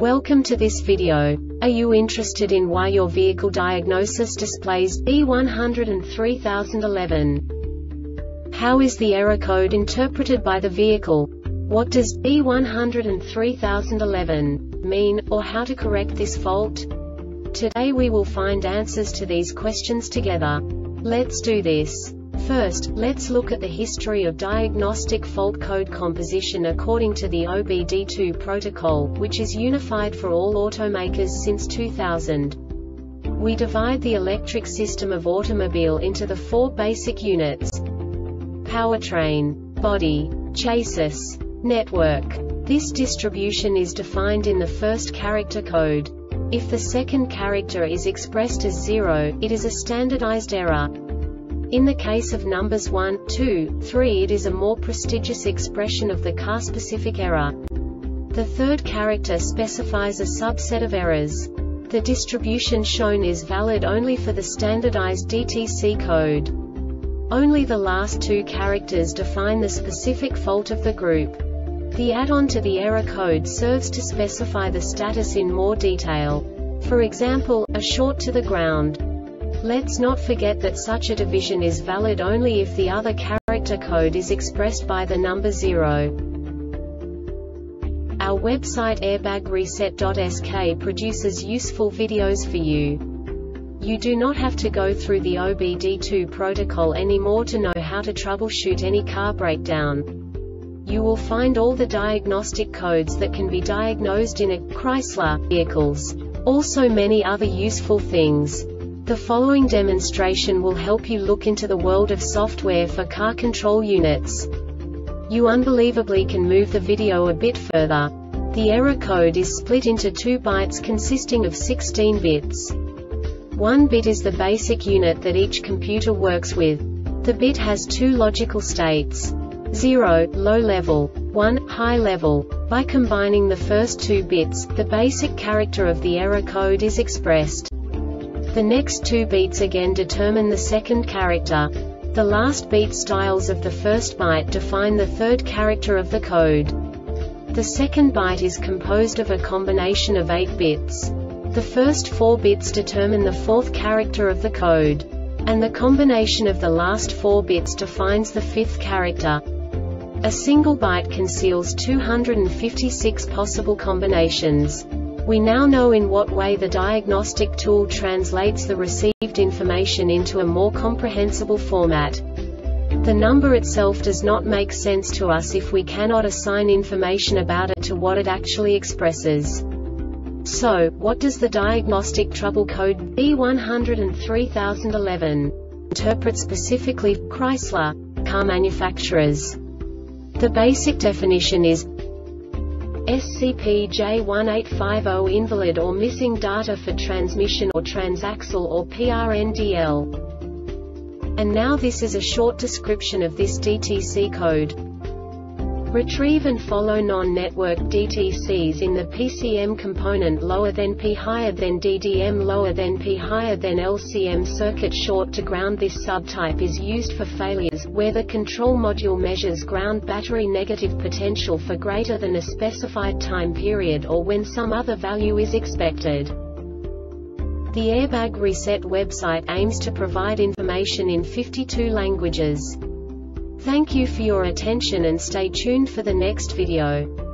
Welcome to this video. Are you interested in why your vehicle diagnosis displays B103011? How is the error code interpreted by the vehicle? What does B103011 mean, or how to correct this fault? Today we will find answers to these questions together. Let's do this. First, let's look at the history of diagnostic fault code composition according to the OBD2 protocol, which is unified for all automakers since 2000. We divide the electric system of automobile into the four basic units: powertrain, body, chassis, network. This distribution is defined in the first character code. If the second character is expressed as 0, it is a standardized error. In the case of numbers 1, 2, 3, it is a more prestigious expression of the car-specific error. The third character specifies a subset of errors. The distribution shown is valid only for the standardized DTC code. Only the last two characters define the specific fault of the group. The add-on to the error code serves to specify the status in more detail. For example, a short to the ground. Let's not forget that such a division is valid only if the other character code is expressed by the number 0. Our website airbagreset.sk produces useful videos for you. You do not have to go through the OBD2 protocol anymore to know how to troubleshoot any car breakdown. You will find all the diagnostic codes that can be diagnosed in a Chrysler vehicles. Also many other useful things. The following demonstration will help you look into the world of software for car control units. You unbelievably can move the video a bit further. The error code is split into 2 bytes consisting of 16 bits. 1 bit is the basic unit that each computer works with. The bit has 2 logical states: 0, low level, 1, high level. By combining the first 2 bits, the basic character of the error code is expressed. The next 2 beats again determine the second character. The last beat styles of the first byte define the third character of the code. The second byte is composed of a combination of 8 bits. The first 4 bits determine the fourth character of the code. And the combination of the last 4 bits defines the fifth character. A single byte conceals 256 possible combinations. We now know in what way the diagnostic tool translates the received information into a more comprehensible format. The number itself does not make sense to us if we cannot assign information about it to what it actually expresses. So, what does the diagnostic trouble code B103011 interpret specifically for Chrysler car manufacturers? The basic definition is SCP-J1850 invalid or missing data for transmission or transaxle or PRNDL. And now this is a short description of this DTC code. Retrieve and follow non-network DTCs in the PCM component lower than P higher than DDM lower than P higher than LCM circuit short to ground. This subtype is used for failures where the control module measures ground battery negative potential for greater than a specified time period or when some other value is expected. The Airbag Reset website aims to provide information in 52 languages. Thank you for your attention and stay tuned for the next video.